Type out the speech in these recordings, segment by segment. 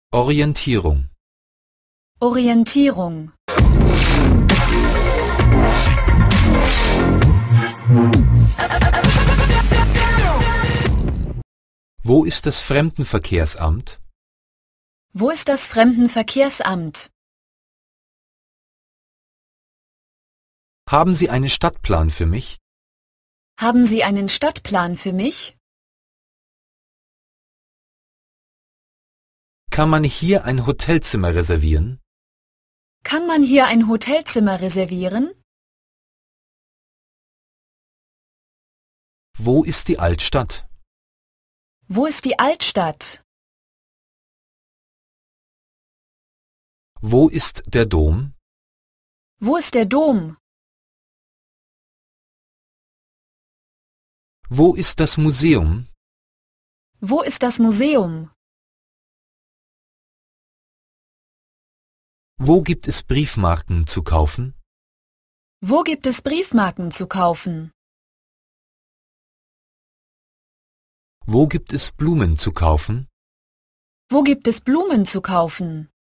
Orientierung. Orientierung. Wo ist das Fremdenverkehrsamt? Wo ist das Fremdenverkehrsamt? Haben Sie einen Stadtplan für mich? Haben Sie einen Stadtplan für mich? Kann man hier ein Hotelzimmer reservieren? Kann man hier ein Hotelzimmer reservieren? Wo ist die Altstadt? Wo ist die Altstadt? Wo ist der Dom? Wo ist der Dom? Wo ist das Museum? Wo ist das Museum? Wo gibt es Briefmarken zu kaufen? Wo gibt es Briefmarken zu kaufen? Wo gibt es Blumen zu kaufen? Wo gibt es Blumen zu kaufen?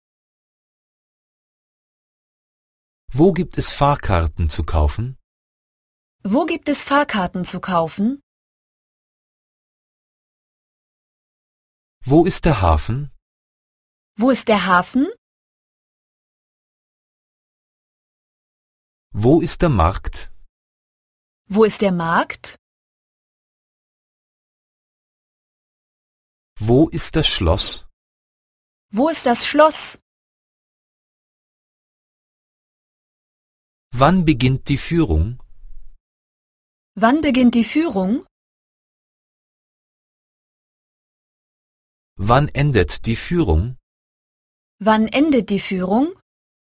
Wo gibt es Fahrkarten zu kaufen? Wo gibt es Fahrkarten zu kaufen? Wo ist der Hafen? Wo ist der Hafen? Wo ist der Markt? Wo ist der Markt? Wo ist das Schloss? Wo ist das Schloss? Wann beginnt die Führung? Wann beginnt die Führung? Wann endet die Führung? Wann endet die Führung?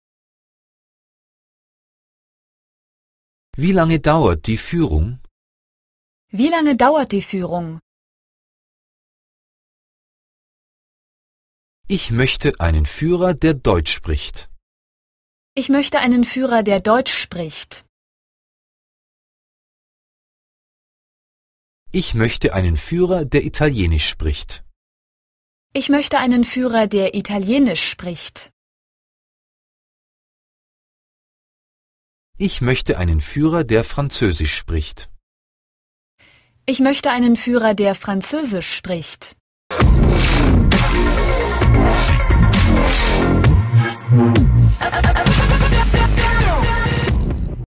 Wie lange dauert die Führung? Wie lange dauert die Führung? Ich möchte einen Führer, der Deutsch spricht. Ich möchte einen Führer, der Deutsch spricht. Ich möchte einen Führer, der Italienisch spricht. Ich möchte einen Führer, der Italienisch spricht. Ich möchte einen Führer, der Französisch spricht. Ich möchte einen Führer, der Französisch spricht.